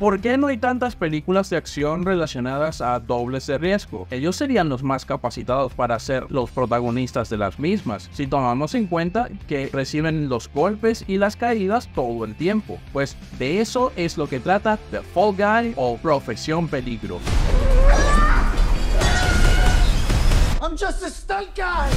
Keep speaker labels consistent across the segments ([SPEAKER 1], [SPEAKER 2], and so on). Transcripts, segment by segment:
[SPEAKER 1] ¿Por qué no hay tantas películas de acción relacionadas a dobles de riesgo? Ellos serían los más capacitados para ser los protagonistas de las mismas, si tomamos en cuenta que reciben los golpes y las caídas todo el tiempo. Pues de eso es lo que trata The Fall Guy o Profesión Peligro.
[SPEAKER 2] I'm just a stunt guy.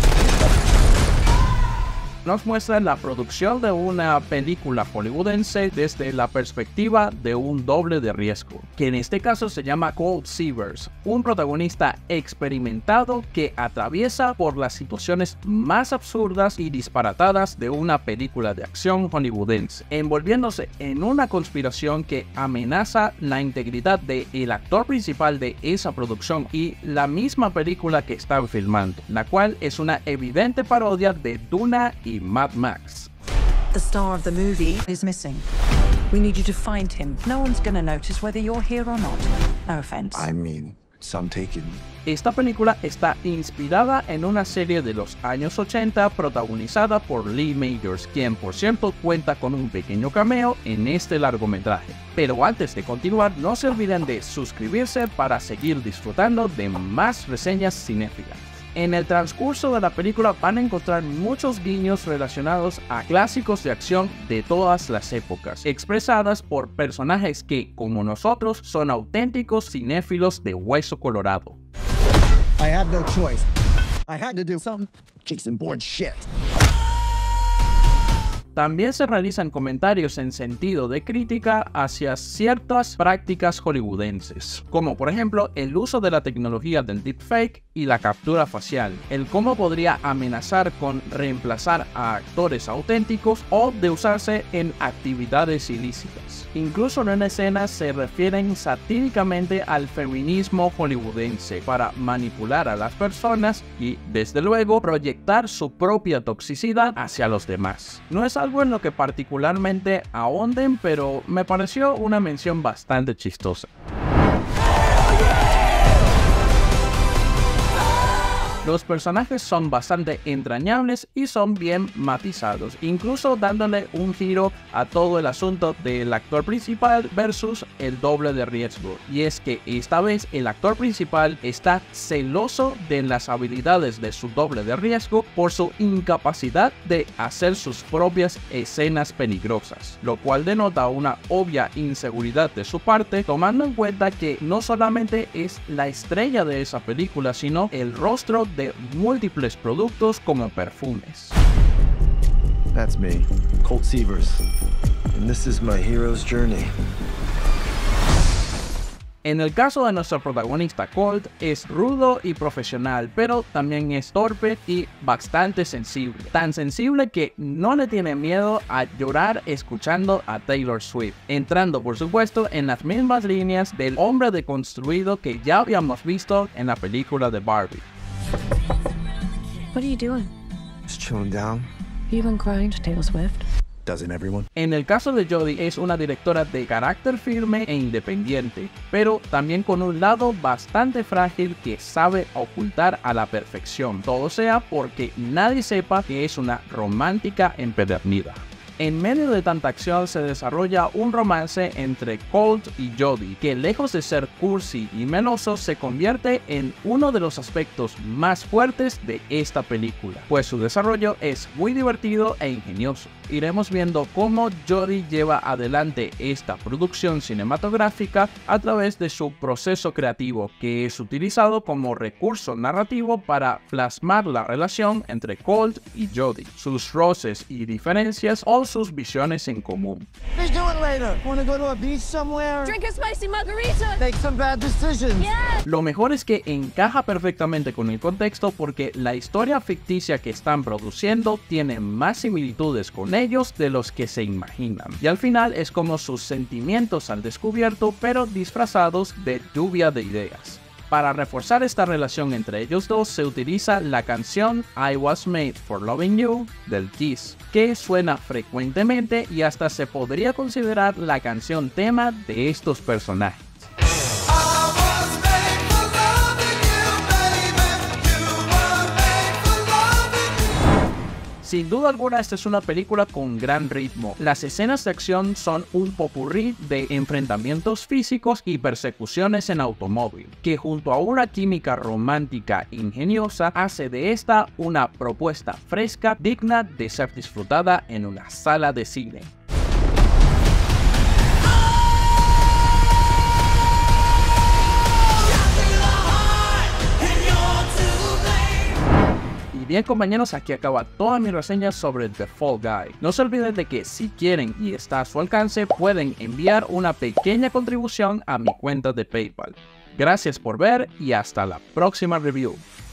[SPEAKER 1] Nos muestra la producción de una película hollywoodense desde la perspectiva de un doble de riesgo, que en este caso se llama Colt Seavers, un protagonista experimentado que atraviesa por las situaciones más absurdas y disparatadas de una película de acción hollywoodense, envolviéndose en una conspiración que amenaza la integridad del actor principal de esa producción y la misma película que están filmando, la cual es una evidente parodia de Duna y Mad Max.
[SPEAKER 3] The star of the movie is missing. We need you to find him. No one's gonna notice whether you're here or not. No offense.
[SPEAKER 2] I mean, some taken.
[SPEAKER 1] Esta película está inspirada en una serie de los años 80 protagonizada por Lee Majors, quien por cierto cuenta con un pequeño cameo en este largometraje. Pero antes de continuar, no se olviden de suscribirse para seguir disfrutando de más reseñas cinéfilas. En el transcurso de la película van a encontrar muchos guiños relacionados a clásicos de acción de todas las épocas, expresadas por personajes que, como nosotros, son auténticos cinéfilos de hueso colorado.
[SPEAKER 2] I had no choice. I had to do some Jason Bourne shit.
[SPEAKER 1] También se realizan comentarios en sentido de crítica hacia ciertas prácticas hollywoodenses, como por ejemplo el uso de la tecnología del deepfake y la captura facial, el cómo podría amenazar con reemplazar a actores auténticos o de usarse en actividades ilícitas. Incluso en escenas se refieren satíricamente al feminismo hollywoodense para manipular a las personas y, desde luego, proyectar su propia toxicidad hacia los demás. No es algo en lo que particularmente ahonden, pero me pareció una mención bastante chistosa. Los personajes son bastante entrañables y son bien matizados, incluso dándole un giro a todo el asunto del actor principal versus el doble de riesgo. Y es que esta vez el actor principal está celoso de las habilidades de su doble de riesgo por su incapacidad de hacer sus propias escenas peligrosas, lo cual denota una obvia inseguridad de su parte, tomando en cuenta que no solamente es la estrella de esa película, sino el rostro de múltiples productos como perfumes.
[SPEAKER 2] That's me, Colt Seavers, and this is my hero's journey.
[SPEAKER 1] En el caso de nuestro protagonista Colt, es rudo y profesional, pero también es torpe y bastante sensible. Tan sensible que no le tiene miedo a llorar escuchando a Taylor Swift, entrando por supuesto en las mismas líneas del hombre deconstruido que ya habíamos visto en la película de Barbie.
[SPEAKER 3] What are you doing?
[SPEAKER 2] Just chilling down.
[SPEAKER 3] You been crying to Taylor Swift?
[SPEAKER 2] Doesn't everyone?
[SPEAKER 1] En el caso de Jodie es una directora de carácter firme e independiente, pero también con un lado bastante frágil que sabe ocultar a la perfección, todo sea porque nadie sepa que es una romántica empedernida. En medio de tanta acción se desarrolla un romance entre Colt y Jodie, que lejos de ser cursi y meloso se convierte en uno de los aspectos más fuertes de esta película, pues su desarrollo es muy divertido e ingenioso. Iremos viendo cómo Jodie lleva adelante esta producción cinematográfica a través de su proceso creativo, que es utilizado como recurso narrativo para plasmar la relación entre Colt y Jodie, sus roces y diferencias o sus visiones en común.
[SPEAKER 2] Let's do it later. Wanna go to a beach somewhere?
[SPEAKER 4] Drink a spicy margarita.
[SPEAKER 2] Make some bad decisions.
[SPEAKER 4] Yeah.
[SPEAKER 1] Lo mejor es que encaja perfectamente con el contexto porque la historia ficticia que están produciendo tiene más similitudes con ellos de los que se imaginan. Y al final es como sus sentimientos al descubierto, pero disfrazados de lluvia de ideas. Para reforzar esta relación entre ellos dos se utiliza la canción I Was Made for Loving You del Kiss, que suena frecuentemente y hasta se podría considerar la canción tema de estos personajes. Sin duda alguna, esta es una película con gran ritmo. Las escenas de acción son un popurrí de enfrentamientos físicos y persecuciones en automóvil, que junto a una química romántica ingeniosa hace de esta una propuesta fresca digna de ser disfrutada en una sala de cine. Y bien compañeros, aquí acaba toda mi reseña sobre The Fall Guy. No se olviden de que si quieren y está a su alcance, pueden enviar una pequeña contribución a mi cuenta de PayPal. Gracias por ver y hasta la próxima review.